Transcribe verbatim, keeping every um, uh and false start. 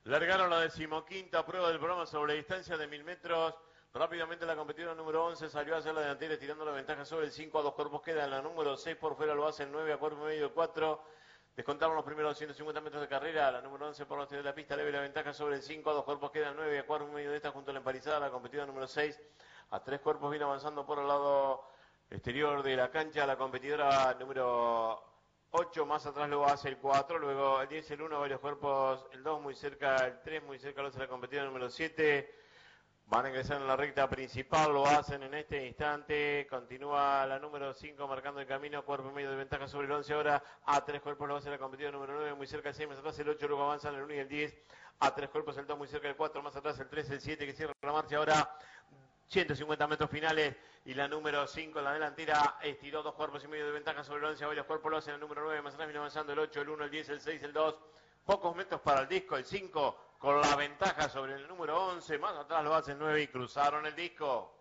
Largaron la decimoquinta prueba del programa sobre distancia de mil metros. Rápidamente la competidora número once salió a hacer la delantera tirando la ventaja sobre el cinco a dos cuerpos. Queda en la número seis por fuera, lo hace el nueve a cuerpo y medio cuatro. Descontaron los primeros doscientos cincuenta metros de carrera. La número once por los de la pista leve la ventaja sobre el cinco a dos cuerpos. Queda nueve a cuerpo y medio de esta junto a la emparizada. La competidora número seis a tres cuerpos viene avanzando por el lado exterior de la cancha. La competidora número ocho, más atrás luego hace el cuatro, luego el diez, el uno, varios cuerpos, el dos muy cerca, el tres muy cerca, lo hace la competidora número siete. Van a ingresar en la recta principal, lo hacen en este instante. Continúa la número cinco marcando el camino, cuerpo y medio de ventaja sobre el once ahora. A tres cuerpos lo hace la competidora número nueve, muy cerca el seis, más atrás el ocho, luego avanzan el uno y el diez. A tres cuerpos el dos, muy cerca el cuatro, más atrás el tres, el siete que cierra la marcha ahora. ciento cincuenta metros finales y la número cinco en la delantera estiró dos cuerpos y medio de ventaja sobre el once. Varios cuerpos lo hacen el número nueve, más atrás viene avanzando el ocho, el uno, el diez, el seis, el dos. Pocos metros para el disco, el cinco con la ventaja sobre el número once, más atrás lo hace el nueve y cruzaron el disco.